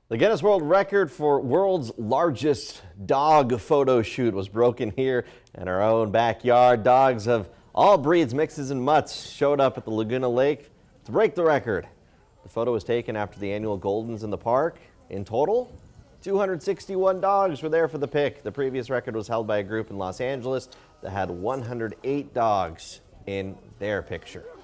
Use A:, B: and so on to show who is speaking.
A: The Guinness World Record for world's largest dog photo shoot was broken here in our own backyard. Dogs of all breeds, mixes and mutts showed up at the Laguna Lake to break the record. The photo was taken after the annual Goldens in the park. In total, 261 dogs were there for the pic. The previous record was held by a group in Los Angeles that had 108 dogs in their picture.